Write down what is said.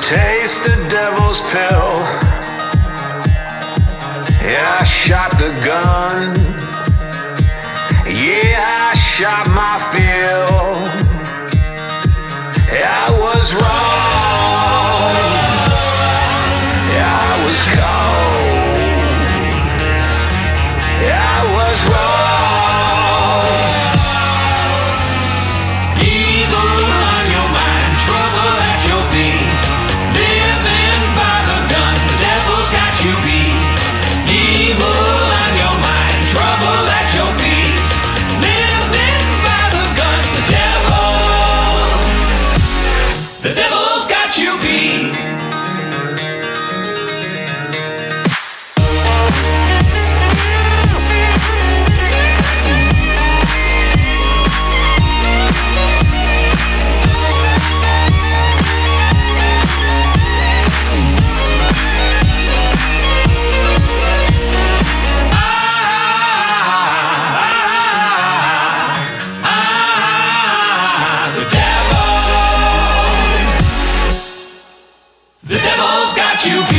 taste the devil's pill. Yeah, I shot the gun. Yeah, I shot my fill. Yeah, I was wrong. Yeah, I was cold. Yeah, I was wrong. Evil on your mind, trouble at your feet. Living by the gun, the devil's got you beat. Evil on your mind, trouble at your feet. Living by the gun, the devil's got you beat. The devil's got you.